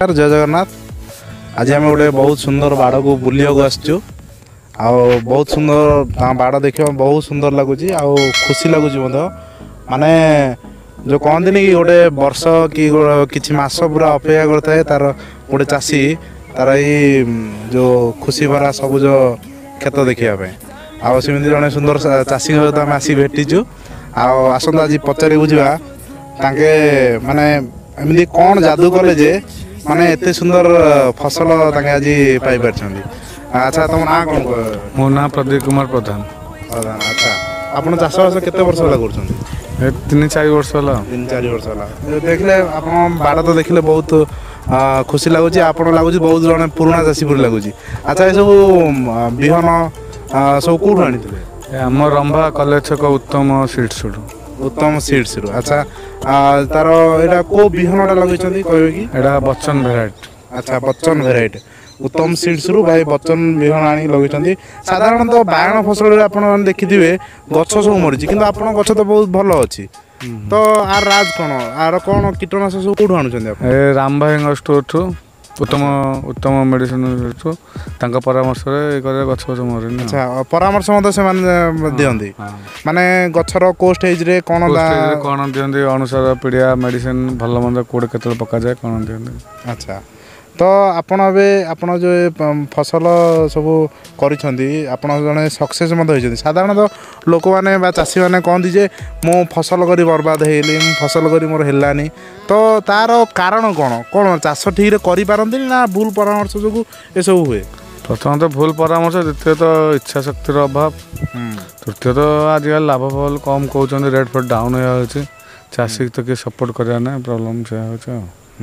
जय जगन्नाथ। आज आम गोटे बहुत सुंदर बाड़ को बुलिया आसचु बहुत सुंदर बाड़ देखा बहुत सुंदर लगुच खुशी लगुच माने जो कहते कि गोटे वर्ष कि किछि मास पूरा अपेक्षा करता है तार गोटे चाषी तार ये जो खुशी भरा सबुज खेत देखापी आमती जड़े सुंदर चाषी सहित आम आसी भेटिचु आसत आज पचारि बुझा ताके माने एमती कौन जादू कले जे माने एते सुंदर फसल ताके आज पाई पारछंदी। अच्छा तुम ना कौन मो ना प्रदीप कुमार प्रधान। अच्छा आपन चाष बास केते वर्ष होला करछंदी? 3-4 वर्ष होला। 3-4 वर्ष होला। देखले आपन बाड़ तो देखले बहुत खुशी लगुच आपन लगुच बहुत जने पुराना चाषी पुर लगुच। अच्छा ए सब बिहन सब कोठु आनिथिले? हम रंभा कॉलेज छक उत्तम सीड्स। उत्तम सीड्स। अच्छा तार एटा को बिहनटा लगैछंदी कहबे कि? एटा बच्चन भेराइट। अच्छा बच्चन भेराइट उत्तम सीड्स रु भाई बच्चन बिहन आनी लगैछंदी। साधारणतः बायण फसल रे आपन देखिथिबे गछ सब मरिछि किंतु आपन गछ तो बहुत भलो अछि तो आर राज कोन आर कोन कीटनाशक सब कोठु आनुछंदी आपन? ए रामभाई स्टोर थु उत्तम उत्तम मेडिसिन थु तांका परामर्श रे करे गछ गछ मरिनि। अच्छा परामर्श मते से माने दियंदी माने गछर को स्टेज रे कोन दियंदी अनुसार पीडिया मेडिसिन भलो मंद कोड केतल पका जाय कोन दियंदी। अच्छा तो आपण अबे आपण जो फसल सब करिसंदी आपण जने सक्सेस मत होइछंदी। साधारणतः लोक माने बा चाषी माने कहंदी जे मो फसल करी बर्बाद हेली फसल करी मोर हेलानी तो तार कारण कोन कोन चाष ठीक रे करि पारंती ना भूल परामर्श जोगु ए सब हुए? प्रथम तो भूल परामर्श, द्वितीय तो इच्छा शक्तिर अभाव, तृतीय तो आजकल लाभ फल कम कहते रेट फेट डाउन हो चाषी तो किए सपोर्ट करा ना प्रॉब्लम से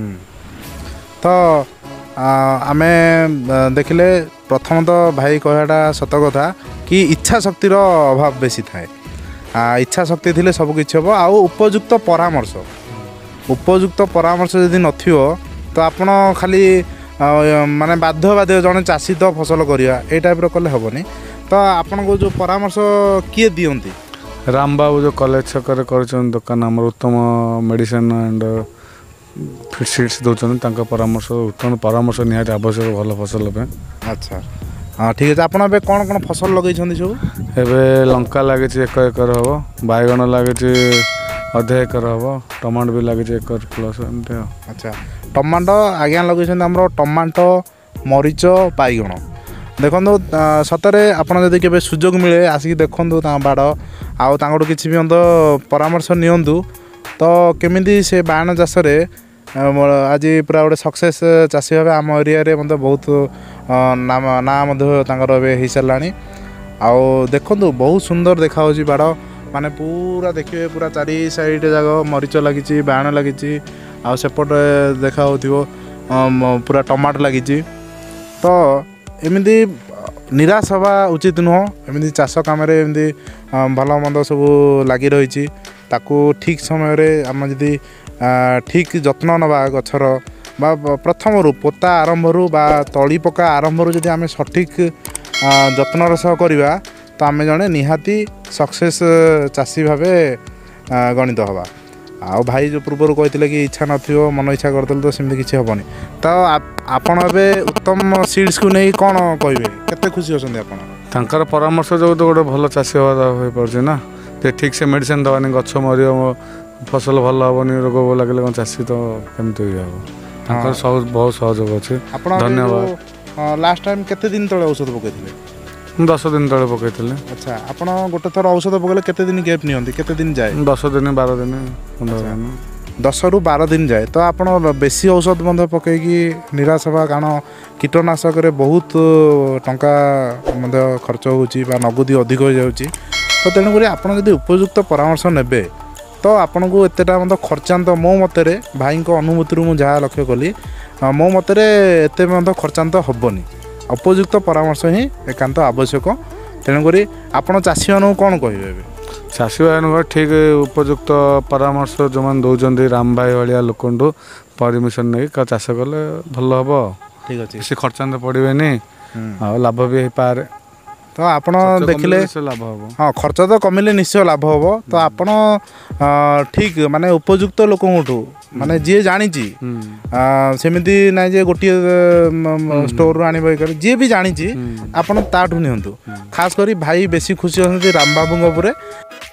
तो आमे देखले प्रथम तो भाई कहटा सत कथा कि इच्छा शक्तिर अभाव बेसी थाए। इच्छा शक्ति थिले सब किछि हबो आ उपयुक्त परामर्श यदि नथियो तो आपण खाली माने बाध्य बाध्य जने चाषी तो फसल करिया ए टाइप रो कले हबोनी। तो आपण को जो परामर्श किए दियंती? रामबाबू जो कॉलेज छकर करछन दुकान हमर उत्तम मेडिसिन एंड फिट सीड्स दौरान परामर्श उत्तम परामर्श निहाती आवश्यक भल फसल पे। अच्छा हाँ ठीक है। आपन बे कौन कौन फसल लगे सब? एबे लंका लगे 1 एकर हम, बैगण लगे 1.5 एकर हम, टमाटो भी लगे 1 एकर प्लस एमती। अच्छा टमाटो आज्ञा लगे टमाटो मरीच बैगण देखो सतरे आपड़ जदि के सुजोग मिले आसिक देखु बाड़ आउ किसी भी परामर्श नियंतु तो केमिदी से बायण चाष आज पूरा गोटे सक्सेस चाषी भाव आम एरिया रे मतलब बहुत ना हो सारा आउ देखु बहुत सुंदर देखा बाड़ माने पूरा देखिए पूरा चारि साइड जगह मरीच लगी बायण लगी आ सेपटे देखा पूरा टमाटो लगी तो एमती निराश हवा उचित नुह। एमती चाष कम भल मंद सब लगी रही ताकू ठीक समय रे आम जदि ठीक जत्न नवा गछर बा प्रथम रू पोता आरंभ रू बा तली पका आरंभ रू जदि आम सठिक जत्नर सह करवा तो आम जड़े निहाती सक्सेस चाषी भावे गणित हवा। आउ भाई जो पूर्व कहते कि इच्छा नथियो मन इच्छा करदे तो सेमती किसी हेनी। तो आपण ए उत्तम सीड्स को नहीं कौन कहे केते खुशी होछंदी आपण? तांकर परामर्श जो गोटे भल चाषी हो पारे ना ठीक से मेडिसिन दवानी गछ मर फसल भल हेनी रोग लगे कौन चाषी तो केमती हम सब बहुत सहयोग अच्छे। धन्यवाद। लास्ट टाइम केते दिन तले औषध पकईथिले? 10 दिन तले पकईथिले। अच्छा आपण गोटे थर औषध पकले केते दिन गैप नियंती केते दिन जाए? 10 दिन 12 दिन 15 दिन 10 ରୁ 12 दिन जाए। तो आप बेसी औषध मध्य पकईकी निराश हवा कारण कीटनाशक रे बहुत टंका खर्च होची बा नगदी अधिक हो जाउची। तो तेणुक आपड़ जब उपयुक्त परामर्श ने तो आपन को एतेटा मतलब खर्चांत मो मतरे भाई अनुभूति मुझे लक्ष्य कली मो मतरे एते खर्चांत हेनी। उपयुक्त परामर्श ही एकांत आवश्यक। तेणुक आपड़ चाषी मानू कौन कहे? चाषी भाई ठीक उपयुक्त परामर्श जो मैंने दौरान राम भाई भाया लोक परमिशन नहीं चाष कले भल हम। ठीक अच्छे बेसी खर्चांत पड़े आ लाभ भी हो पारे। ଆପଣ ଦେଖିଲେ ଲାଭ ହବ। ହଁ ଖର୍ଚ୍ଚ ତ କମିଲେ ନିଶ୍ଚୟ ଲାଭ ହବ। ତ ଆପଣ ଠିକ୍ ମାନେ ଉପଯୁକ୍ତ ଲୋକଙ୍କଠୁ ମାନେ ଯିଏ ଜାଣିଛି ସେମିତି ନାହିଁ ଯେ ଗୋଟିଏ ଷ୍ଟୋରରୁ ଆଣିବ ଯିଏ ବି ଜାଣିଛି ଆପଣ ତାଠୁ ନିଅନ୍ତୁ। ଖାସ୍ କରି ଭାଇ ବେଶୀ ଖୁସି ଅଛନ୍ତି ରାମବାବୁଙ୍କ ଉପରେ।